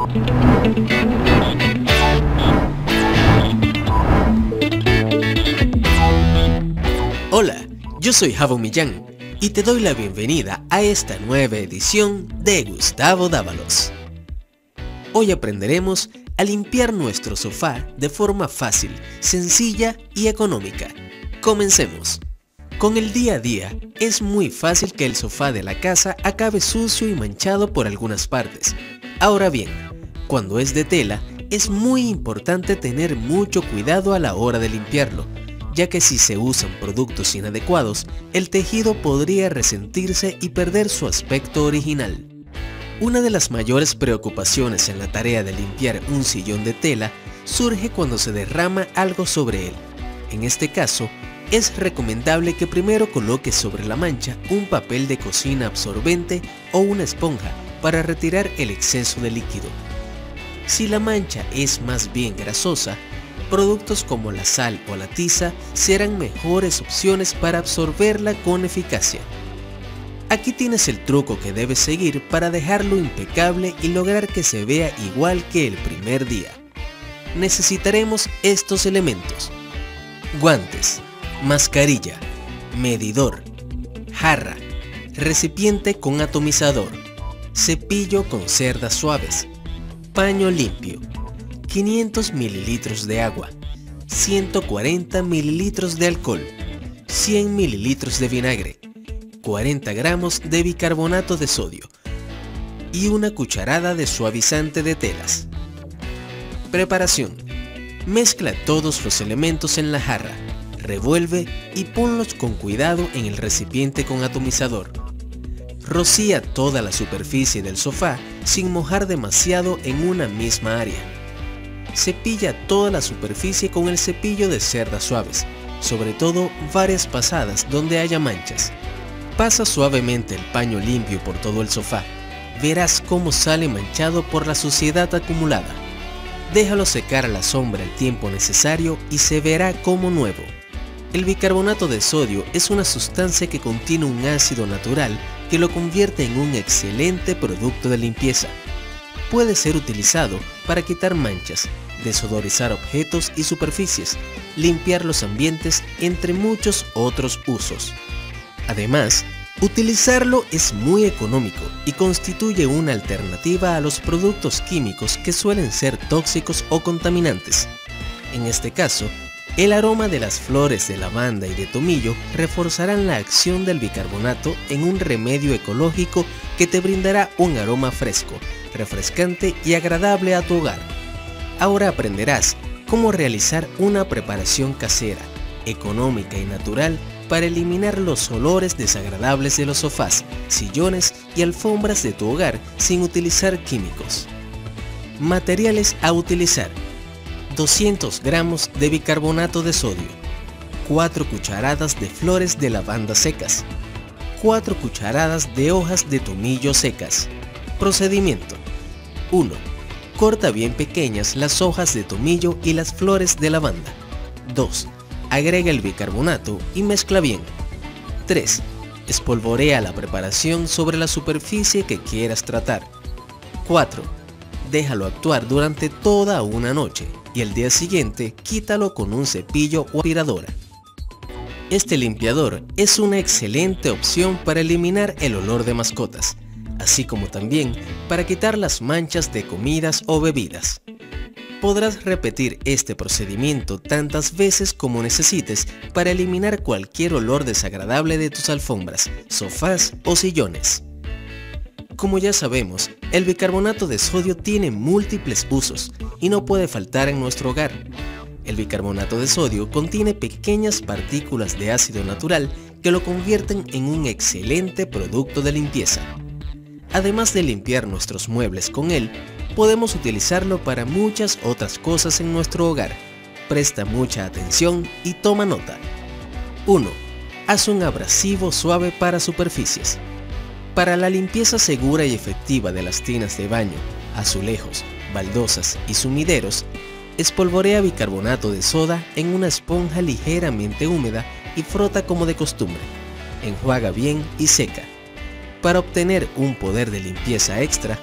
Hola, yo soy Javo Millán y te doy la bienvenida a esta nueva edición de Gustavo Dávalos. Hoy aprenderemos a limpiar nuestro sofá de forma fácil, sencilla y económica. Comencemos. Con el día a día, es muy fácil que el sofá de la casa acabe sucio y manchado por algunas partes. Ahora bien, cuando es de tela, es muy importante tener mucho cuidado a la hora de limpiarlo, ya que si se usan productos inadecuados, el tejido podría resentirse y perder su aspecto original. Una de las mayores preocupaciones en la tarea de limpiar un sillón de tela surge cuando se derrama algo sobre él. En este caso, es recomendable que primero coloques sobre la mancha un papel de cocina absorbente o una esponja para retirar el exceso de líquido. Si la mancha es más bien grasosa, productos como la sal o la tiza serán mejores opciones para absorberla con eficacia. Aquí tienes el truco que debes seguir para dejarlo impecable y lograr que se vea igual que el primer día. Necesitaremos estos elementos: guantes, mascarilla, medidor, jarra, recipiente con atomizador, cepillo con cerdas suaves, paño limpio, 500 ml de agua, 140 ml de alcohol, 100 ml de vinagre, 40 gramos de bicarbonato de sodio y una cucharada de suavizante de telas. Preparación: mezcla todos los elementos en la jarra, revuelve y ponlos con cuidado en el recipiente con atomizador. Rocía toda la superficie del sofá sin mojar demasiado en una misma área. Cepilla toda la superficie con el cepillo de cerdas suaves, sobre todo varias pasadas donde haya manchas. Pasa suavemente el paño limpio por todo el sofá. Verás cómo sale manchado por la suciedad acumulada. Déjalo secar a la sombra el tiempo necesario y se verá como nuevo. El bicarbonato de sodio es una sustancia que contiene un ácido natural que lo convierte en un excelente producto de limpieza. Puede ser utilizado para quitar manchas, desodorizar objetos y superficies, limpiar los ambientes, entre muchos otros usos. Además, utilizarlo es muy económico y constituye una alternativa a los productos químicos que suelen ser tóxicos o contaminantes. En este caso, el aroma de las flores de lavanda y de tomillo reforzarán la acción del bicarbonato en un remedio ecológico que te brindará un aroma fresco, refrescante y agradable a tu hogar. Ahora aprenderás cómo realizar una preparación casera, económica y natural para eliminar los olores desagradables de los sofás, sillones y alfombras de tu hogar sin utilizar químicos. Materiales a utilizar: 200 gramos de bicarbonato de sodio, 4 cucharadas de flores de lavanda secas, 4 cucharadas de hojas de tomillo secas. Procedimiento: 1. Corta bien pequeñas las hojas de tomillo y las flores de lavanda. 2. Agrega el bicarbonato y mezcla bien. 3. Espolvorea la preparación sobre la superficie que quieras tratar. 4. Déjalo actuar durante toda una noche y el día siguiente quítalo con un cepillo o aspiradora. Este limpiador es una excelente opción para eliminar el olor de mascotas, así como también para quitar las manchas de comidas o bebidas. Podrás repetir este procedimiento tantas veces como necesites para eliminar cualquier olor desagradable de tus alfombras, sofás o sillones. Como ya sabemos, el bicarbonato de sodio tiene múltiples usos y no puede faltar en nuestro hogar. El bicarbonato de sodio contiene pequeñas partículas de ácido natural que lo convierten en un excelente producto de limpieza. Además de limpiar nuestros muebles con él, podemos utilizarlo para muchas otras cosas en nuestro hogar. Presta mucha atención y toma nota. 1. Haz un abrasivo suave para superficies. Para la limpieza segura y efectiva de las tinas de baño, azulejos, baldosas y sumideros, espolvorea bicarbonato de soda en una esponja ligeramente húmeda y frota como de costumbre. Enjuaga bien y seca. Para obtener un poder de limpieza extra,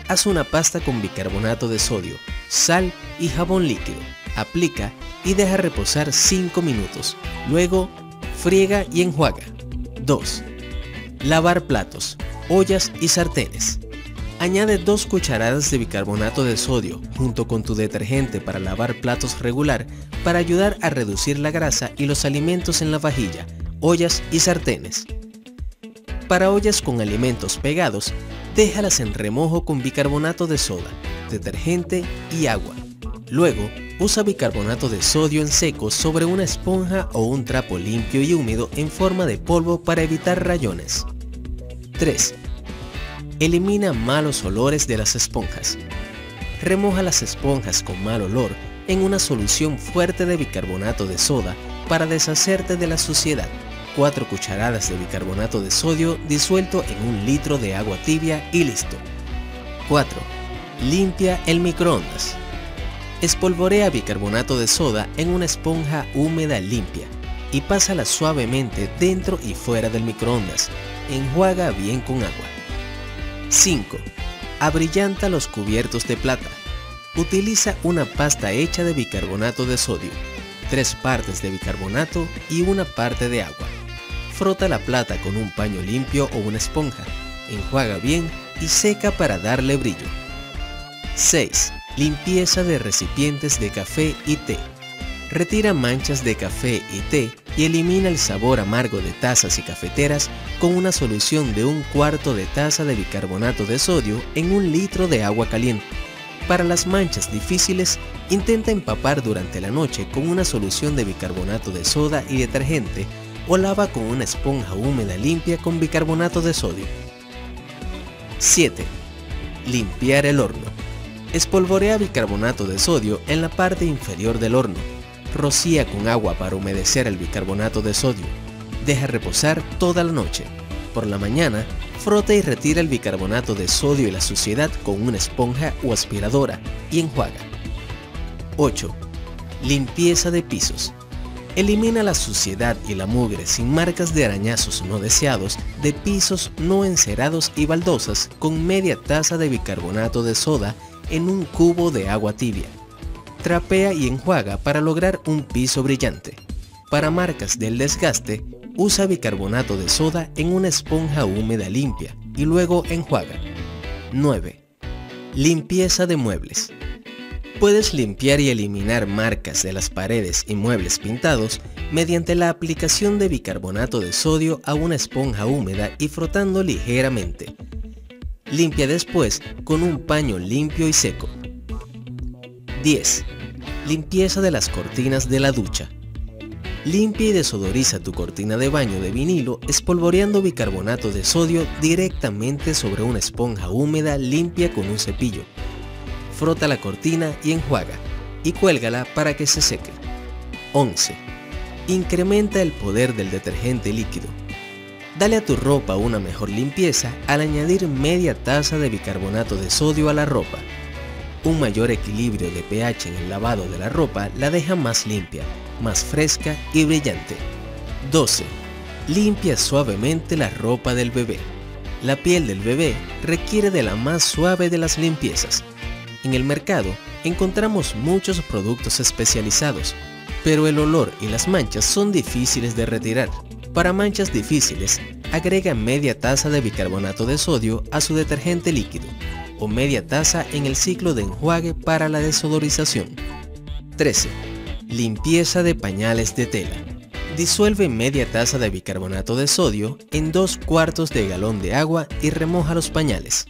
Haz una pasta con bicarbonato de sodio, sal y jabón líquido. Aplica y deja reposar 5 minutos. Luego, friega y enjuaga. 2. Lavar platos, ollas y sartenes. Añade 2 cucharadas de bicarbonato de sodio junto con tu detergente para lavar platos regular para ayudar a reducir la grasa y los alimentos en la vajilla, ollas y sartenes. Para ollas con alimentos pegados, déjalas en remojo con bicarbonato de soda, detergente y agua. Luego, usa bicarbonato de sodio en seco sobre una esponja o un trapo limpio y húmedo en forma de polvo para evitar rayones. 3. Elimina malos olores de las esponjas. Remoja las esponjas con mal olor en una solución fuerte de bicarbonato de soda para deshacerte de la suciedad. 4 cucharadas de bicarbonato de sodio disuelto en 1 litro de agua tibia y listo. 4. Limpia el microondas. Espolvorea bicarbonato de soda en una esponja húmeda limpia y pásala suavemente dentro y fuera del microondas. Enjuaga bien con agua. 5. Abrillanta los cubiertos de plata. Utiliza una pasta hecha de bicarbonato de sodio, 3 partes de bicarbonato y 1 parte de agua. Frota la plata con un paño limpio o una esponja, enjuaga bien y seca para darle brillo. 6. Limpieza de recipientes de café y té. Retira manchas de café y té y elimina el sabor amargo de tazas y cafeteras con una solución de 1/4 de taza de bicarbonato de sodio en 1 litro de agua caliente. Para las manchas difíciles, intenta empapar durante la noche con una solución de bicarbonato de soda y detergente o lava con una esponja húmeda limpia con bicarbonato de sodio. 7. Limpiar el horno. Espolvorea bicarbonato de sodio en la parte inferior del horno. Rocía con agua para humedecer el bicarbonato de sodio. Deja reposar toda la noche. Por la mañana, frota y retira el bicarbonato de sodio y la suciedad con una esponja o aspiradora y enjuaga. 8. Limpieza de pisos. Elimina la suciedad y la mugre sin marcas de arañazos no deseados de pisos no encerados y baldosas con media taza de bicarbonato de soda en 1 cubo de agua tibia. Trapea y enjuaga para lograr un piso brillante. Para marcas del desgaste, usa bicarbonato de soda en una esponja húmeda limpia y luego enjuaga. 9. Limpieza de muebles. Puedes limpiar y eliminar marcas de las paredes y muebles pintados mediante la aplicación de bicarbonato de sodio a una esponja húmeda y frotando ligeramente. Limpia después con un paño limpio y seco. 10. Limpieza de las cortinas de la ducha. Limpia y desodoriza tu cortina de baño de vinilo espolvoreando bicarbonato de sodio directamente sobre una esponja húmeda limpia con un cepillo. Frota la cortina y enjuaga, y cuélgala para que se seque. 11. Incrementa el poder del detergente líquido. Dale a tu ropa una mejor limpieza al añadir media taza de bicarbonato de sodio a la ropa. Un mayor equilibrio de pH en el lavado de la ropa la deja más limpia, más fresca y brillante. 12. Limpia suavemente la ropa del bebé. La piel del bebé requiere de la más suave de las limpiezas. En el mercado encontramos muchos productos especializados, pero el olor y las manchas son difíciles de retirar. Para manchas difíciles, agrega media taza de bicarbonato de sodio a su detergente líquido o media taza en el ciclo de enjuague para la desodorización. 13. Limpieza de pañales de tela. Disuelve media taza de bicarbonato de sodio en 2/4 de galón de agua y remoja los pañales.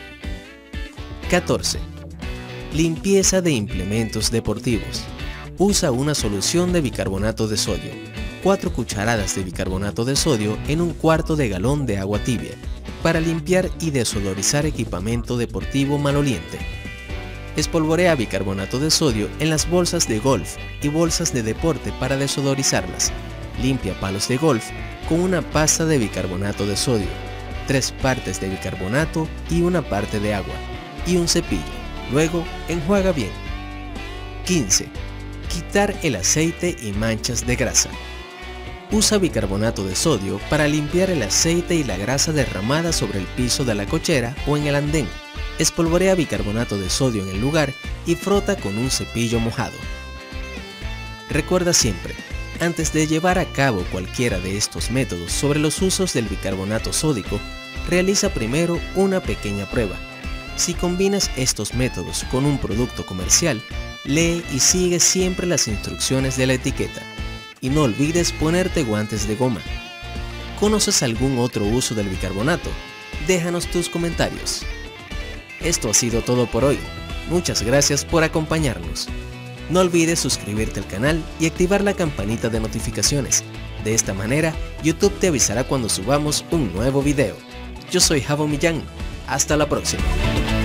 14. Limpieza de implementos deportivos. Usa una solución de bicarbonato de sodio, 4 cucharadas de bicarbonato de sodio en 1/4 de galón de agua tibia, para limpiar y desodorizar equipamiento deportivo maloliente. Espolvorea bicarbonato de sodio en las bolsas de golf y bolsas de deporte para desodorizarlas. Limpia palos de golf con una pasta de bicarbonato de sodio, 3 partes de bicarbonato y 1 parte de agua, y un cepillo. Luego, enjuaga bien. 15. Quitar el aceite y manchas de grasa. Usa bicarbonato de sodio para limpiar el aceite y la grasa derramada sobre el piso de la cochera o en el andén. Espolvorea bicarbonato de sodio en el lugar y frota con un cepillo mojado. Recuerda siempre, antes de llevar a cabo cualquiera de estos métodos sobre los usos del bicarbonato sódico, realiza primero una pequeña prueba. Si combinas estos métodos con un producto comercial, lee y sigue siempre las instrucciones de la etiqueta. Y no olvides ponerte guantes de goma. ¿Conoces algún otro uso del bicarbonato? Déjanos tus comentarios. Esto ha sido todo por hoy. Muchas gracias por acompañarnos. No olvides suscribirte al canal y activar la campanita de notificaciones. De esta manera, YouTube te avisará cuando subamos un nuevo video. Yo soy Javo Millán. Hasta la próxima.